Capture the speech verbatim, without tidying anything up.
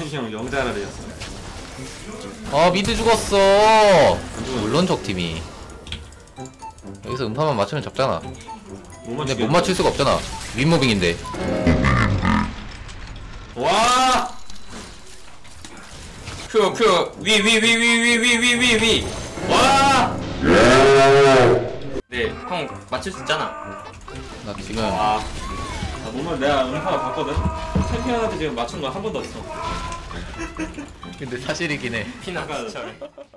형 영자라리였어. 아 미드 죽었어. 물론 적팀이 여기서 음파만 맞추면 잡잖아. 근데 못 맞출 수가 없잖아. 윗모빙인데. 와! 큐, 큐, 위, 위, 위, 위, 위, 위, 위, 위, 위. 와! 네, 형 맞출 수 있잖아. 나 지금 아, 아 몸을 내가 음파가 봤거든? 챔피언한테 지금 맞춘 거 한 번도 없어. 근데 사실이긴 해. 피나가처럼.